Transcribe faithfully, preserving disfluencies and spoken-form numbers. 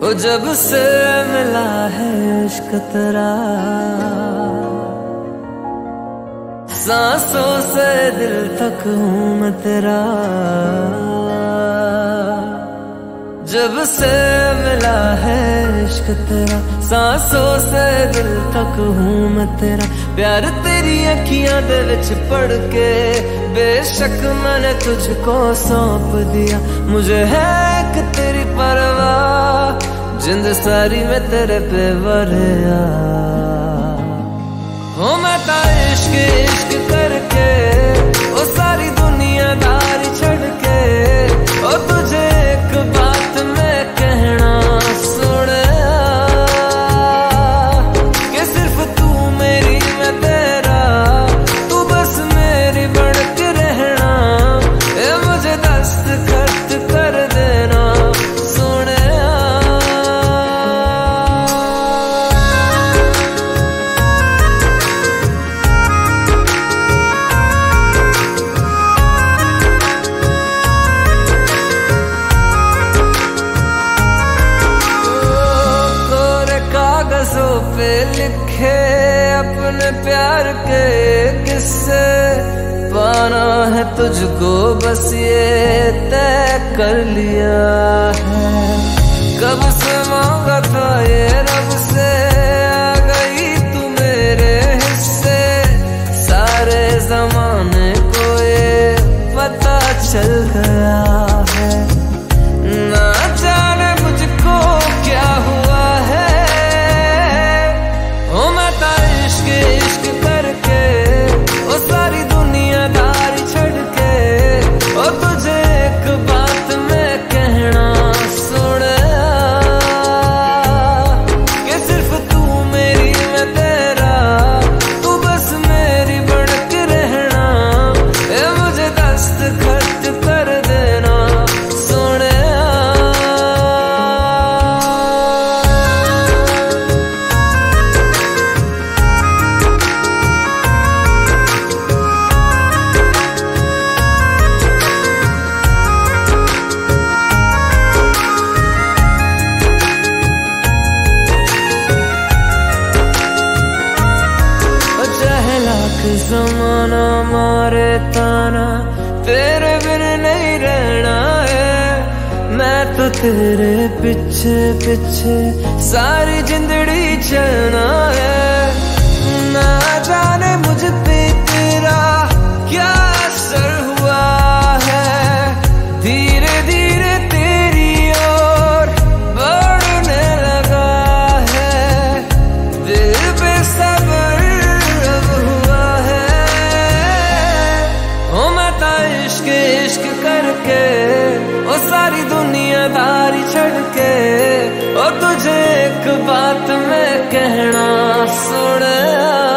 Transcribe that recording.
ओ जब से मिला है इश्क तेरा, सांसों से दिल तक हूँ मैं तेरा। जब से मिला है इश्क तेरा, सांसों से दिल तक हूँ मैं तेरा। प्यार तेरी अखियां दे विच पढ़ के बेशक मैंने तुझको सौंप दिया। मुझे है कि तेरी परवाह, जिंद सारी मैं तेरे पे वरिया। हो मैं ता इश्क इश्क करके ओ सारी दुनियादारी छड़ के, ओ तुझे एक बात मैं कहना सुन, कि सिर्फ तू मेरी मैं तेरा, तू बस मेरी बन के रहना। ए मुझे दस्तखत कर देना सुन। पे लिखे अपने प्यार के किस्से, पाना है तुझको बस ये तय कर लिया है। कब से मांगा था ये रब से, आ गई तू मेरे हिस्से। सारे जमाने को ये पता चल गया है, ना जाने मुझको क्या हुआ है। इश्क इश्क करके ओ सारी दुनियादारी छड़ के, ओ तुझे एक बात मैं कहना सुन, कि सिर्फ तू मेरी मैं तेरा, तू बस मेरी बन के रहना। ए मुझे दस्तखत कर देना सुन। ज़माना मारे ताना, तेरे बिन नहीं रहना है। मैं तो तेरे पीछे पीछे सारी जिंदड़ी चलना है। ना जाने मुझ पे तेरा क्या असर हुआ है, धीरे धीरे तेरी ओर बढ़ने लगा है। दिल बेसब्र इश्क इश्क करके ओ सारी दुनियादारी छड़ के, ओ तुझे एक बात मैं कहना सुन।